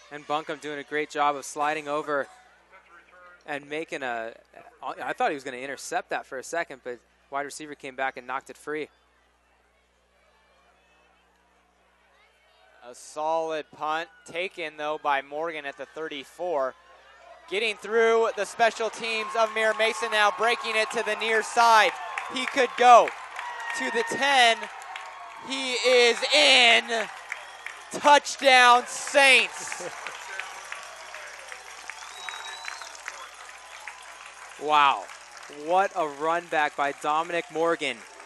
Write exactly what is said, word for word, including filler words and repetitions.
And Buncombe doing a great job of sliding over and making a, I thought he was going to intercept that for a second, but wide receiver came back and knocked it free. A solid punt taken, though, by Morgan at the thirty-four. Getting through the special teams of Mira Mesa now, breaking it to the near side. He could go to the ten. He is in. Touchdown, Saints. Wow. What a run back by Dominic Morgan.